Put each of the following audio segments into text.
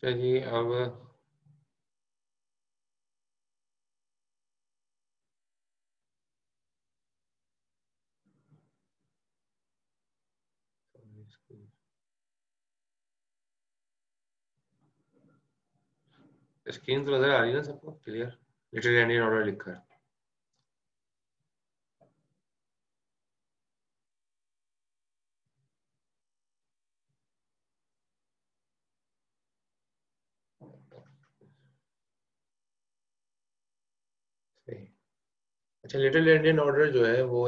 चलिए अब स्क्रीन तो नजर आ रही है ना सबको क्लियर? लिटिल इंडियन ऑर्डर लिखा है। सही। अच्छा, लिटिल इंडियन ऑर्डर जो है वो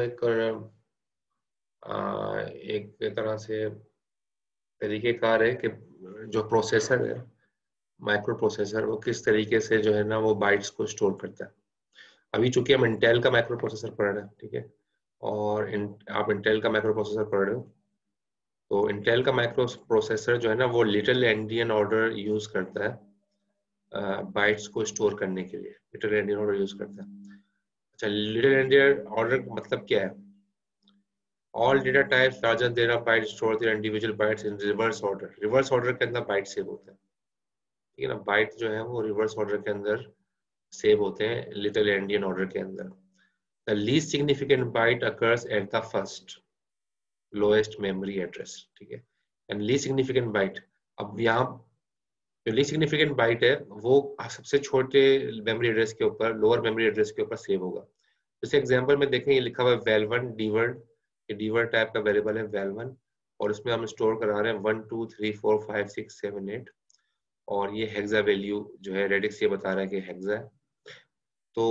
एक तरह से तरीकेकार है कि जो प्रोसेसर है, माइक्रो प्रोसेसर, वो किस तरीके से जो है ना वो बाइट्स को स्टोर करता है। अभी चूंकि हम इंटेल का माइक्रो प्रोसेसर पढ़ रहे हैं, ठीक है, और आप इंटेल का माइक्रो प्रोसेसर पढ़ रहे हो, तो इंटेल का माइक्रो प्रोसेसर जो है ना वो लिटिल एंडियन ऑर्डर यूज करता है बाइट्स को स्टोर करने के लिए। लिटिल एंडियन ऑर्डर यूज करता है। अच्छा, लिटिल एंडियन ऑर्डर का मतलब क्या है? All data types larger than a byte store their individual bytes in reverse order। Reverse order के अंदर बाइट सेव होता है, ठीक है ना। बाइट जो है वो रिवर्स ऑर्डर के अंदर सेव होते हैं लिटिल एंडियन ऑर्डर के अंदर। The least significant byte occurs at the first lowest memory address, ठीक है। एंड लीस्ट सिग्निफिकेंट बाइट, अब यहाँ जो लीस्ट सिग्निफिकेंट बाइट है वो सबसे छोटे मेमोरी एड्रेस के ऊपर, लोअर मेमोरी एड्रेस के ऊपर सेव होगा। जैसे एग्जांपल में देखें, ये लिखा हुआ है val1 dword, ये dword टाइप का वेरिएबल है val1, और इसमें हम स्टोर करा रहे हैं 1 2 3 4 5 6 7 8, और ये हेक्सा वैल्यू जो है रेडिक्स ये बता रहा है कि हेक्सा है। तो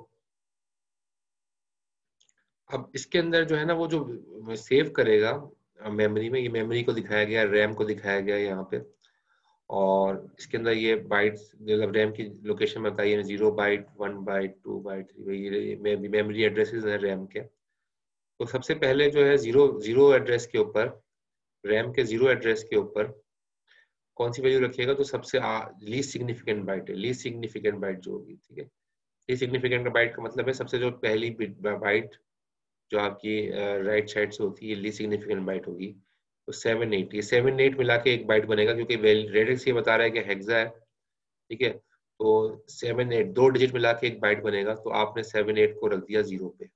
अब इसके अंदर जो है ना वो जो सेव करेगा मेमोरी में, ये मेमोरी को दिखाया गया, रैम को दिखाया गया यहाँ पे, और इसके अंदर ये बाइट्स मतलब रैम की लोकेशन बताइए, 0 बाइट 1 बाइट 2 बाइट 3, ये मेमोरी एड्रेसेस है रैम के। तो सबसे पहले जो है जीरो जीरो एड्रेस के ऊपर, रैम के जीरो एड्रेस के ऊपर कौन सी वैल्यू रखिएगा? तो सबसे लीस्ट सिग्निफिकेंट बाइट है, लीस्ट सिग्निफिकेंट बाइट जो होगी, ठीक है। लीस्ट सिग्निफिकेंट बाइट का मतलब है सबसे जो पहली बाइट जो आपकी राइट साइड से होती है, लीस्ट सिग्निफिकेंट बाइट होगी। तो 7 8, ये 7 8 मिला के एक बाइट बनेगा, क्योंकि रेडिक्स ये बता रहा है कि हेक्सा है, ठीक है। तो 7 8 दो डिजिट मिला के एक बाइट बनेगा, तो आपने 7 8 को रख दिया जीरो पे,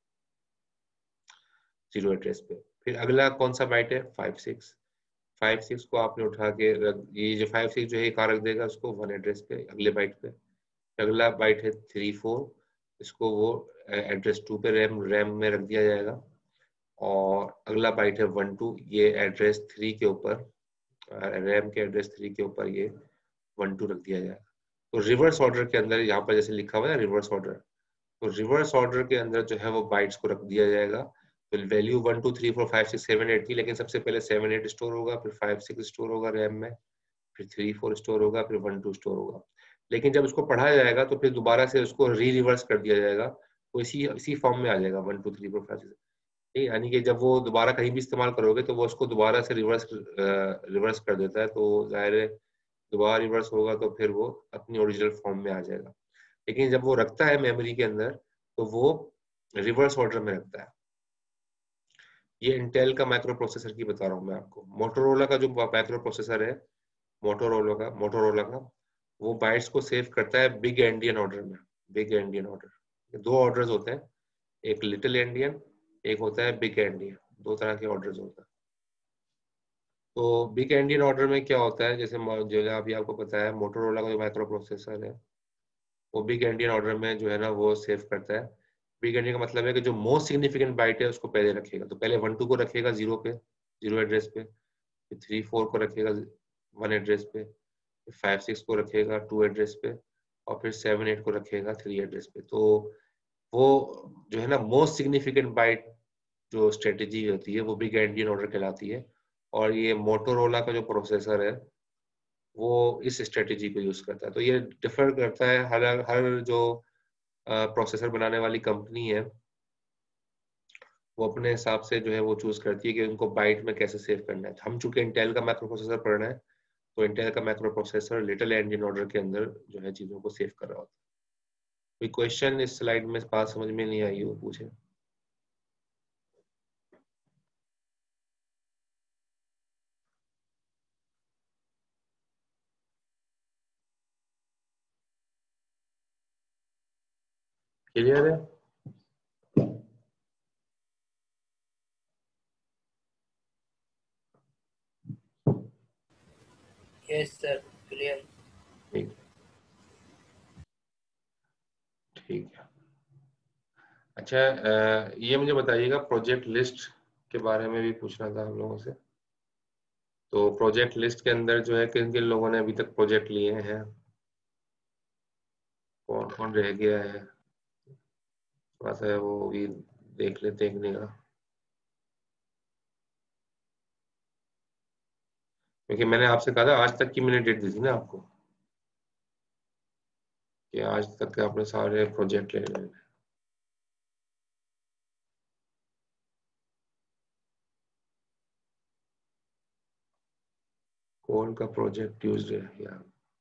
जीरो एड्रेस पे। फिर अगला कौन सा बाइट है? 5 6, 5 6 को आपने उठा के ये जो 5 6 जो है कहाँ रख देगा? उसको 1 एड्रेस पे, अगले बाइट पे। अगला बाइट है 3 4, इसको वो एड्रेस 2 पे रैम रैम में रख दिया जाएगा। और अगला बाइट है 1 2, ये एड्रेस 3 के ऊपर, रैम के एड्रेस 3 के ऊपर ये 1 2 रख दिया जाएगा। तो रिवर्स ऑर्डर के अंदर यहाँ पर जैसे लिखा हुआ है ना रिवर्स ऑर्डर, तो रिवर्स ऑर्डर के अंदर जो है वो बाइट्स को रख दिया जाएगा। तो वैल्यू 1 2 3 4 5 6 7 8 थी, लेकिन सबसे पहले 7 8 स्टोर होगा, फिर 5 6 स्टोर होगा रैम में, फिर 3 4 स्टोर होगा, फिर 1 2 स्टोर होगा। लेकिन जब उसको पढ़ा जाएगा तो फिर दोबारा से उसको रिवर्स कर दिया जाएगा, तो इसी फॉर्म में आ जाएगा 1 2 3 4 5 6। ठीक, यानी कि जब वो दोबारा कहीं भी इस्तेमाल करोगे तो वो उसको दोबारा से रिवर्स कर देता है, तो जाहिर है दोबारा रिवर्स होगा तो फिर वो अपनी ओरिजिनल फॉर्म में आ जाएगा। लेकिन जब वो रखता है मेमोरी के अंदर तो वो रिवर्स ऑर्डर में रखता है। ये इंटेल का माइक्रो प्रोसेसर की बता रहा हूँ मैं आपको। मोटोरोला का जो माइक्रो प्रोसेसर है, मोटोरोला का वो बाइट्स को सेव करता है बिग एंडियन ऑर्डर में। बिग एंडियन ऑर्डर, दो ऑर्डर्स होते हैं, एक लिटिल एंडियन, एक होता है बिग एंडियन, दो तरह के ऑर्डर्स होते हैं। तो बिग एंडियन ऑर्डर में क्या होता है, जैसे जो अभी आपको पता है मोटोरोला का जो माइक्रो प्रोसेसर है वो बिग एंडियन ऑर्डर में जो है ना वो सेव करता है। बिग एंडियन का मतलब है कि जो मोस्ट सिग्निफिकेंट बाइट है उसको पहले रखेगा, तो पहले 1 2 को रखेगा जीरो पे, जीरो एड्रेस पे, फिर 3 4 को रखेगा 1 एड्रेस पे, फिर 5 6 को रखेगा 2 एड्रेस पे, और फिर 7 8 को रखेगा 3 एड्रेस पे। तो वो जो है ना मोस्ट सिग्निफिकेंट बाइट जो स्ट्रेटेजी होती है वो बिग एंडियन ऑर्डर कहलाती है। और ये मोटोरोला का जो प्रोसेसर है वो इस स्ट्रेटेजी को यूज करता है। तो ये डिफर करता है, हर हर जो प्रोसेसर बनाने वाली कंपनी है वो अपने हिसाब से जो है वो चूज करती है कि उनको बाइट में कैसे सेव करना है। हम चूंकि इंटेल का माइक्रो प्रोसेसर पढ़ रहे हैं, तो इंटेल का microprocessor little endian order के अंदर जो है चीजों को सेव कर रहा होता है। कोई क्वेश्चन इस स्लाइड में बात समझ में नहीं आई हो पूछे? क्लियर है? Yes sir, clear. ठीक, ठीक है। अच्छा, ये मुझे बताइएगा, प्रोजेक्ट लिस्ट के बारे में भी पूछना था हम लोगों से। तो प्रोजेक्ट लिस्ट के अंदर जो है किन किन लोगों ने अभी तक प्रोजेक्ट लिए हैं, कौन कौन रह गया है, थोड़ा सा वो भी देख लेते हैं, देखने का। क्योंकि मैंने आपसे कहा था आज तक की, मैंने डेट दी थी ना आपको कि आज तक के आपने सारे प्रोजेक्ट ले लेने। कौन का प्रोजेक्ट ट्यूजडे या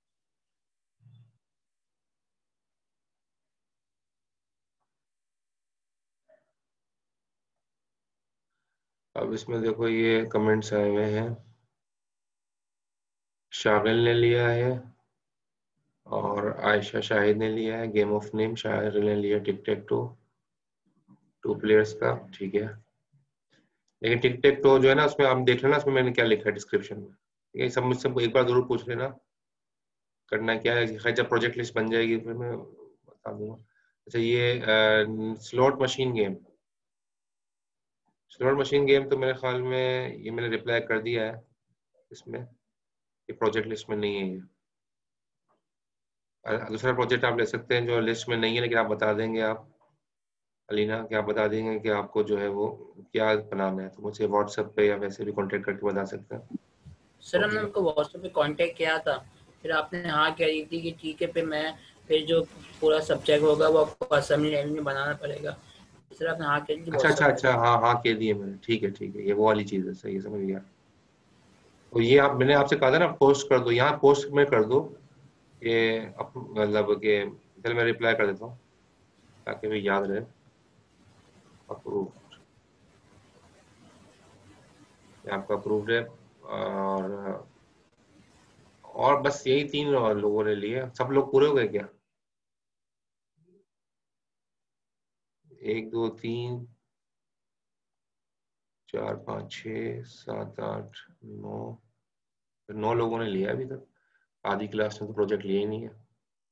अब इसमें देखो ये कमेंट्स आए हुए हैं। शागिल ने लिया है और आयशा शाहिद ने लिया है गेम ऑफ नेम, शागिल ने लिया टिक टेक टू, 2 प्लेयर्स का, ठीक है। लेकिन टिक टेक टू जो है ना, उसमें आप देख लेना उसमें मैंने क्या लिखा है डिस्क्रिप्शन में, ये सब मुझसे एक बार जरूर पूछ लेना करना क्या है। खैर जब प्रोजेक्ट लिस्ट बन जाएगी फिर मैं बता दूंगा। अच्छा, ये slot machine game, slot machine game तो मेरे ख्याल में ये मैंने रिप्लाई कर दिया है इसमें, ये प्रोजेक्ट लिस्ट में नहीं है ये। दूसरा प्रोजेक्ट आप ले सकते हैं जो लिस्ट में नहीं है, लेकिन आप बता देंगे आप अलीना, क्या आप बता देंगे कि आपको जो है वो क्या बनाना है, तो मुझे व्हाट्सएप पे या वैसे भी कांटेक्ट करके बता सकते हैं। Sir okay. हमने उनको व्हाट्सएप पे कांटेक्ट किया था, फिर आपने हाँ कह दी थी कि ठीक है, फिर मैं फिर जो पूरा सब्जेक्ट होगा वो आपको असेंबली लाइन में बनाना पड़ेगा। सर आपने हाँ कह दी थी अच्छा अच्छा व्हाट्सएप पे। अच्छा, हाँ हाँ कह दिए मैंने, ठीक है ठीक है, ये वो वाली चीज़ है, सही है, समझ गया। तो ये आप, मैंने आपसे कहा था ना पोस्ट कर दो, यहाँ पोस्ट में कर दो ये, मतलब कि चल मैं रिप्लाई कर देता हूँ ताकि भी याद रहे। अप्रूव, आपका अप्रूव्ड है। और बस यही 3 लोगों ने लिए, सब लोग पूरे हो गए क्या? 1 2 3 4 5 6 7 8 9, 9 लोगों ने लिया अभी तक। आधी क्लास ने तो प्रोजेक्ट लिया ही नहीं है।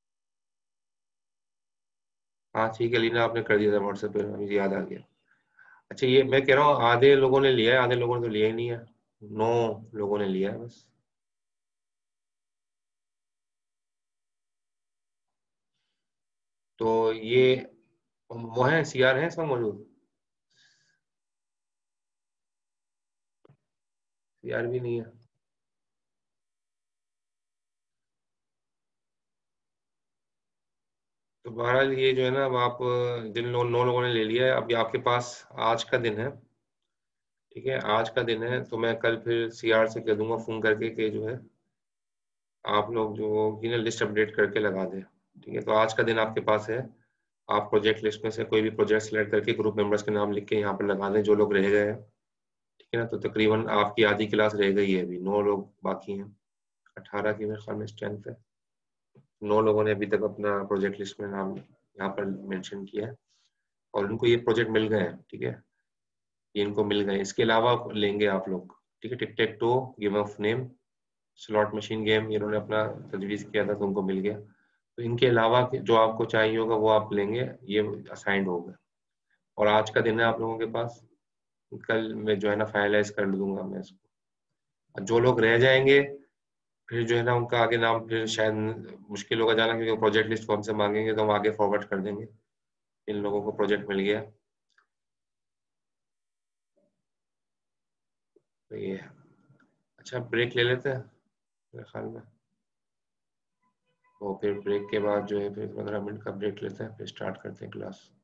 हाँ ठीक है लीना, आपने कर दिया था व्हाट्सएप पे, मुझे याद आ गया। अच्छा, ये मैं कह रहा हूँ आधे लोगों ने लिया है, आधे लोगों ने तो लिया ही नहीं है। 9 लोगों ने लिया है बस। तो ये वो है, सीआर है सब मौजूद? सीआर भी नहीं है। तो बहरहाल ये जो है ना, अब आप जिन 9 लोगों ने ले लिया है, अब ये आपके पास आज का दिन है, ठीक है, आज का दिन है। तो मैं कल फिर सीआर से कह दूंगा फोन करके कि जो है आप लोग जो की ना लिस्ट अपडेट करके लगा दें। ठीक है, तो आज का दिन आपके पास है। आप प्रोजेक्ट लिस्ट में से कोई भी प्रोजेक्ट सेलेक्ट करके ग्रुप मेंबर्स के नाम लिख के यहाँ पर लगा दें जो लोग रह गए हैं। ठीक है ना, तो तकरीबन आपकी आधी क्लास रह गई है, अभी 9 लोग बाकी हैं। 18 की मेरे ख्याल में स्ट्रेंथ है। 9 लोगों ने अभी तक अपना प्रोजेक्ट लिस्ट में नाम यहाँ पर मेंशन किया है और उनको ये प्रोजेक्ट मिल गए हैं। ठीक है, ये इनको मिल गए, इसके अलावा लेंगे आप लोग। ठीक है, tic tac toe, game of name, slot machine game, इन्होंने अपना तजवीज़ किया था तो उनको मिल गया। तो इनके अलावा जो आपको चाहिए होगा वो आप लेंगे, ये असाइंड होगा। और आज का दिन है आप लोगों के पास, कल मैं जो है ना फाइनलाइज कर दूंगा मैं इसको। जो लोग रह जाएंगे फिर जो है ना उनका आगे नाम फिर शायद मुश्किल होगा जाना, क्योंकि प्रोजेक्ट लिस्ट कौन से मांगेंगे तो हम आगे फॉरवर्ड कर देंगे। इन लोगों को प्रोजेक्ट मिल गया तो ये है। अच्छा, ब्रेक ले लेते हैं मेरे ख्याल में। तो फिर ब्रेक के बाद जो है फिर 15 मिनट का ब्रेक लेते हैं, फिर स्टार्ट करते हैं क्लास।